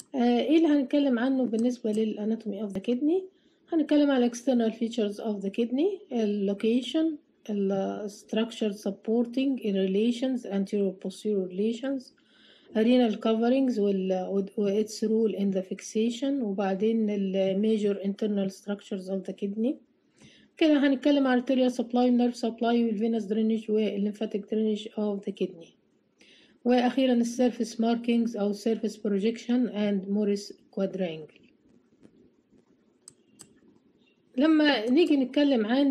ايه اللي هنتكلم عنه بالنسبة للاناتومي of the kidney؟ هنتكلم على external features of the kidney، location، structure supporting relations anterior posterior relations، renal coverings و its role in the fixation، وبعدين major internal structures of the kidney. كده هنتكلم على arterial supply nerve supply venous drainage lymphatic drainage of the kidney. وأخيرا السيرفيس ماركينجز أو سيرفيس بروجيكشن اند موريس كوادرانجل. لما نيجي نتكلم عن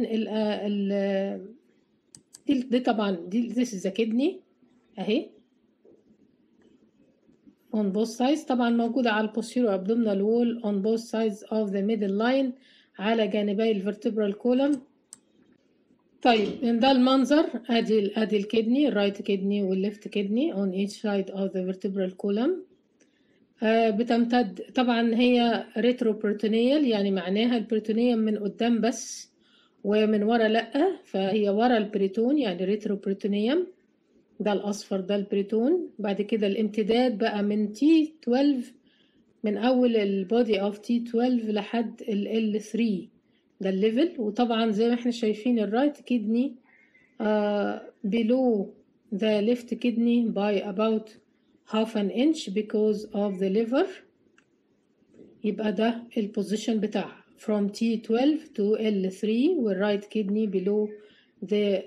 دي طبعا دي this is the kidney اهي on both sides، طبعا موجودة على posterior abdominal wall on both sides of the middle line على جانبي الvertebral column. طيب ده المنظر، ادي الكدني الرايت كدني والليفت كدني on each side of the vertebral column. بتمتد طبعا هي ريتروبروتونيال، يعني معناها البروتونيوم من قدام بس ومن ورا لأ، فهي ورا البريتون يعني ريتروبروتونيوم. ده الأصفر ده البريتون. بعد كده الامتداد بقى من T12 من أول البودي أوف T12 لحد ال L3 ده الليفل. وطبعا زي ما احنا شايفين الرايت كدني below the left kidney by about half an inch because of the liver. يبقى ده البوزيشن بتاعها from T12 to L3 والرايت kidney below the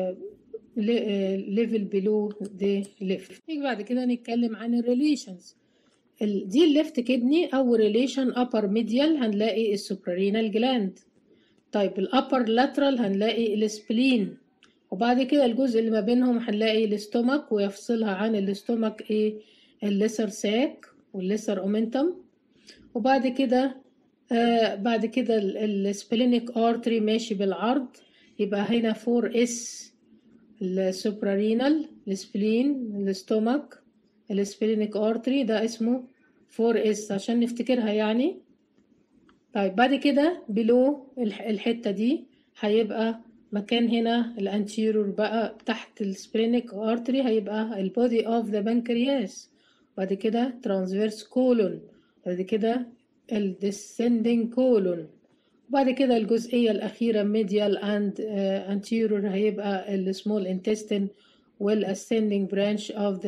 level below the left. نيجي بعد كده نتكلم عن الريليشنز. دي الليفت كدني أو ريليشن upper medial هنلاقي السوبرارينال جلاند. طيب الأبر لاترال هنلاقي السبلين، وبعد كده الجزء اللي ما بينهم هنلاقي الاستومك ويفصلها عن الاستومك ايه الليسر ساك والليسر اومنتم. وبعد كده بعد كده السبلينيك ارتري ماشي بالعرض، يبقى هنا 4S السوبرارينال السبلين الاستومك السبلينيك ارتري ده اسمه 4S عشان نفتكرها يعني. طيب بعد كده بلو الحتة دي هيبقى مكان هنا الانتيرور بقى تحت السبلينيك ارتري هيبقى البودي اوف ذا بنكرياس. بعد كده ترانسفيرس كولون، بعد كده الديسندنج كولون، وبعد كده الجزئية الأخيرة ميديال اند انتيرور هيبقى السمول انتستين والاسcending branch of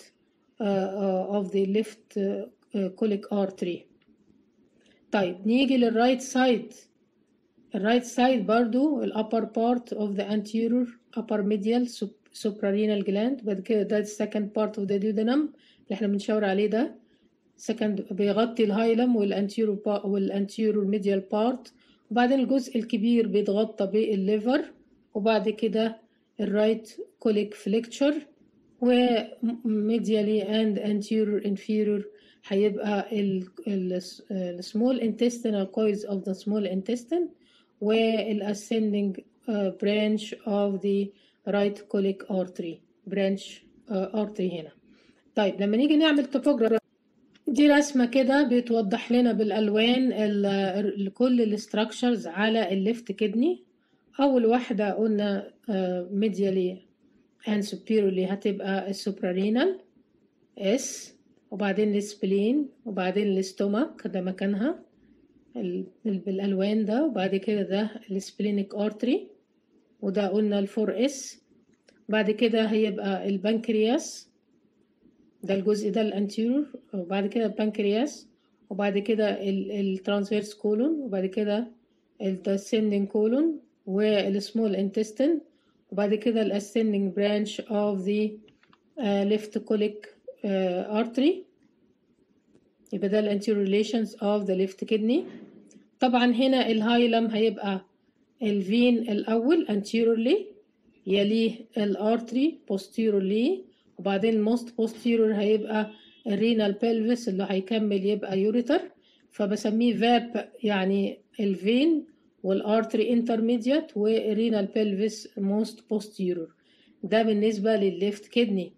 the left colic artery. طيب نيجي للرايت سايد. الرايت سايد برضو الابر بارت اوف ذا anterior upper medial suprarenal gland. بعد كده ده السكند بارت اوف ذا duodenum اللي احنا بنشاور عليه ده سكند بيغطي الهايلم والانتيرور ميديال بارت. وبعدين الجزء الكبير بيتغطى بالليفر. وبعد كده الرايت كوليك فليكتشر وميديالي اند anterior inferior هيبقى السمول intestinal coils of the small intestine والascending branch of the right colic artery branch artery هنا. طيب لما نيجي نعمل توبوجرافي دي رسمة كده بتوضح لنا بالألوان كل الاستراكشرز على الليفت كدني. أول واحدة قلنا medially and superiorly هتبقى السوبرارينال S، وبعدين السبلين، وبعدين الاستومك ده مكانها بالألوان ده، وبعد كده ده السبلينيك ارتري وده قلنا ال4S. بعد كده هيبقى البنكرياس ده الجزء ده الانتيرور، وبعد كده البنكرياس، وبعد كده الترانسفيرس كولون، وبعد كده الدسندنج كولون والسمول انتستين، وبعد كده الاسcending branch of the left colic artery. يبقى ده الانتيرور relations of the left kidney. طبعا هنا الهايلم هيبقى الفين الأول anteriorly يليه الارتري posteriorly، وبعدين الموست posterior هيبقى الرينال pelvis اللي هيكمل يبقى يوريتر، فبسميه فاب يعني الفين والارتري انترميديات والرينال pelvis most posterior. ده بالنسبة للليفت كدني.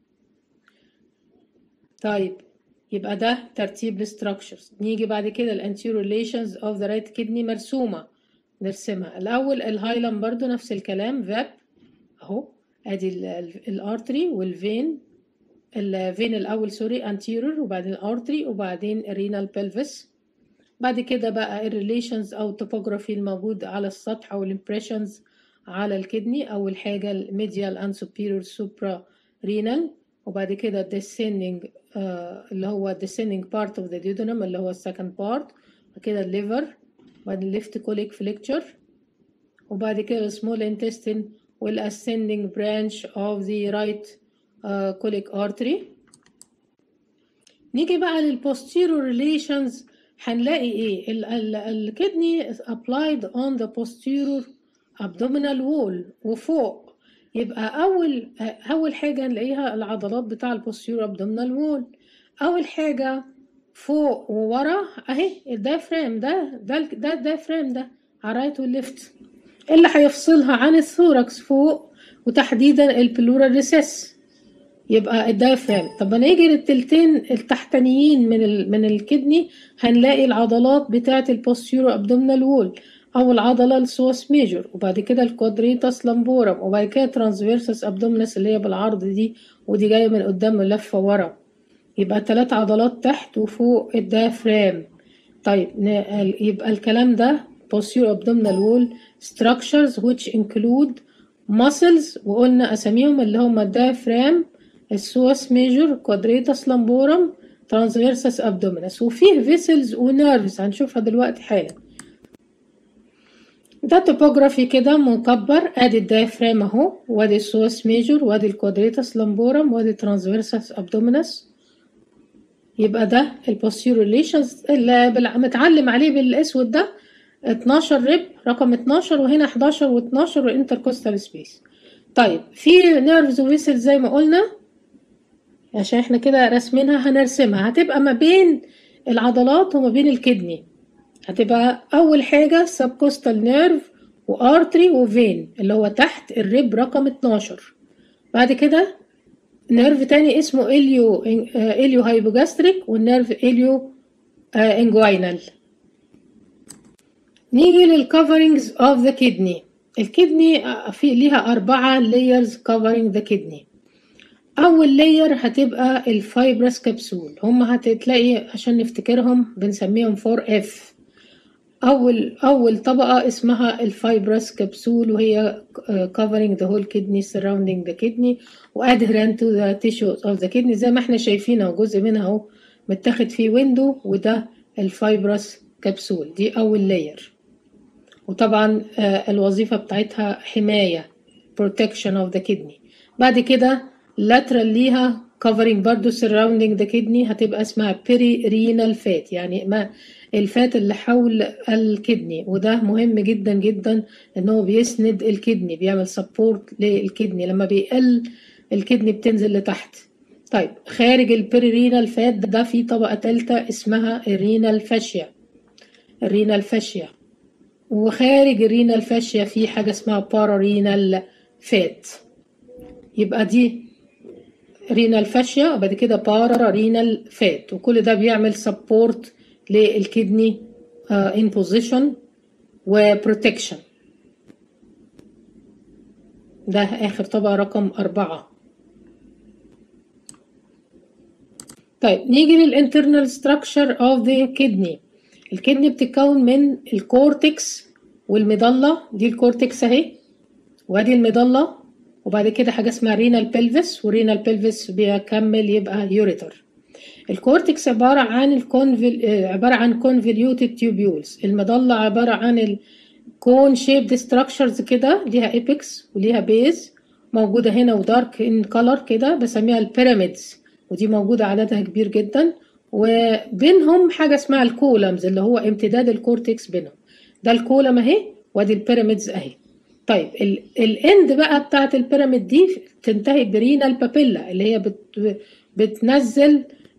طيب يبقى ده ترتيب الستراكشرز. نيجي بعد كده الانتيرور ريليشنز اوف ذا رايت كدني مرسومه نرسمها. الاول الهايلم برضو نفس الكلام فاب اهو ادي الارتري والفين الفين الاول سوري anterior وبعدين artery وبعدين renal pelvis. بعد كده بقى الريليشنز او التوبوجرافي الموجود على السطح او الامبريشنز على الكدني. اول حاجه الميديال اند سوبيريور سوبرا رينال، وبعد كده descending اللي هو descending part of the duodenum اللي هو السكند بارت، وبعد كده الليفر، وبعدين left colic flexure، وبعد كده small intestine والascending branch of the right colic artery. نيجي بقى للposterior relations. هنلاقي ايه؟ الكدني applied on the posterior abdominal wall وفوق. يبقى اول حاجه نلاقيها العضلات بتاع البوستيرور abdominal wall. اول حاجه فوق وورا اهي الدايفرام ده الدايفرام ده على الرايت والليفت اللي هيفصلها عن الثوركس فوق وتحديدا البلورال ريسيس. يبقى الدايفرام. طب هنيجي للتلتين التحتانيين من الكدني، هنلاقي العضلات بتاعه البوستيرو ابدومينال وول. اول عضله السوس ميجور، وبعد كده الكوادريتاس لامبورم، وبعد كده ترانسفيرسس ابدومينس اللي هي بالعرض دي، ودي جايه من قدام ولفه ورا. يبقى 3 عضلات تحت وفوق الدايفرام. طيب يبقى الكلام ده posterior abdominal wall structures which include muscles، وقلنا اساميهم اللي هم الدايفرام، السوس ميجور، كوادريتاس لامبورم، ترانسفيرسس ابدومينس، وفيه فيسلز ونيرفز هنشوفها دلوقتي حالا. ده توبوجرافي كده مكبر. ادي الدايفرام اهو، وادي السوس ميجور، وادي الكوادريتاس لامبورم، وادي ترانسفيرسس ابدومينس. يبقى ده البوستيريور ريليشنز اللي متعلم عليه بالاسود ده 12 ريب، رقم 12، وهنا 11 و12 والانتركوستال سبيس. طيب في نيرفز وفيسل زي ما قلنا، عشان احنا كده رسمينها هنرسمها. هتبقى ما بين العضلات وما بين الكدني. هتبقى اول حاجه سبكوستال نيرف وارتري وفين اللي هو تحت الريب رقم 12. بعد كده نيرف تاني اسمه إليو هايبوجاستريك، والنيرف إليو انجوينال. نيجي للكفرنجز اوف ذا كدني. الكدني في ليها 4 layers covering the kidney. اول layer هتبقى الفايبرس كبسول، هم هتتلاقي عشان نفتكرهم بنسميهم 4F. اول طبقه اسمها الفايبرس كبسول، وهي covering the whole kidney surrounding the kidney وadherent to the tissues of the kidney زي ما احنا شايفين اهو، جزء منها اهو متاخد فيه ويندو، وده الفايبرس كبسول. دي اول layer، وطبعا الوظيفه بتاعتها حمايه protection of the kidney. بعد كده lateral ليها covering برضو surrounding the kidney هتبقى اسمها perirenal fat، يعني ما الفات اللي حول الكدني، وده مهم جدا جدا انه بيسند الكدني، بيعمل سبورت للكدني. لما بيقل الكدني بتنزل لتحت. طيب خارج البيريرينال فات ده في طبقة ثالثة اسمها الرينال فاشيا. الرينال فاشيا. وخارج الرينال فاشيا في حاجة اسمها بارارينال فات. يبقى دي رينال فاشيا وبعد كده بارارينال فات، وكل ده بيعمل سبورت للكدني in position وبروتكشن. ده آخر طبقة رقم 4. طيب نيجي للانترنال ستراكشر اوف ذا كدني. الكدني بتتكون من الكورتكس والميدالة. دي الكورتكس اهي، وادي الميدالة، وبعد كده حاجة اسمها رينال بلفس، ورينال بلفس بيكمل يبقى يوريتر. الكورتكس عبارة عن كونفوليوتد تيوبيولز. المظلة عبارة عن الكون شيبد ستراكشرز كده، ليها ايبكس وليها بيز موجودة هنا ودارك ان كولر كده، بسميها البيراميدز، ودي موجودة عددها كبير جدا. وبينهم حاجة اسمها الكولمز اللي هو امتداد الكورتكس بينهم. ده الكولم اهي، وادي البيراميدز اهي. طيب الاند بقى بتاعت البيراميد دي تنتهي برينال بابيلا اللي هي بتنزل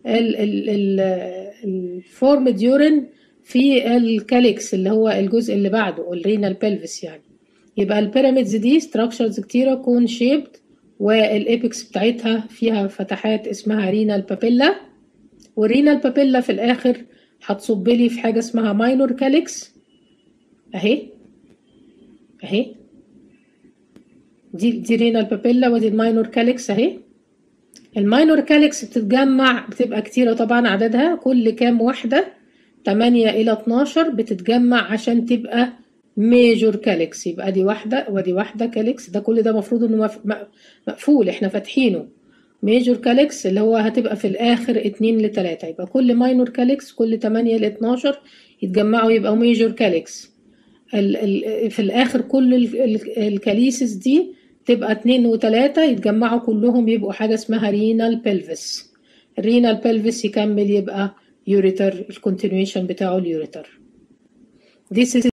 الفورم يورين في الكاليكس اللي هو الجزء اللي بعده الرينال بلفس يعني. يبقى البيراميدز دي ستراكشرز كتيره كون شيبد، والابيكس بتاعتها فيها فتحات اسمها رينال بابيلا، والرينال بابيلا في الاخر هتصب لي في حاجه اسمها ماينور كاليكس اهي اهي. دي رينال بابيلا، ودي الماينور كاليكس اهي. الماينور كاليكس بتتجمع، بتبقى كتيرة طبعا عددها، كل كام واحدة 8 إلى 12 بتتجمع عشان تبقى ميجور كاليكس. يبقى دي واحدة ودي واحدة كاليكس، ده كل ده مفروض انه مقفول، احنا فاتحينه. ميجور كاليكس اللي هو هتبقى في الآخر 2 ل 3، يبقى كل ماينور كاليكس كل 8 ل 12 يتجمعوا يبقى ميجور كاليكس. في الآخر كل الكاليسيس دي تبقى 2 و3 يتجمعوا كلهم يبقوا حاجة اسمها رينال بلفس. الرينال بلفس يكمل يبقى يوريتر، الكونتينيويشن بتاعه اليوريتر. This is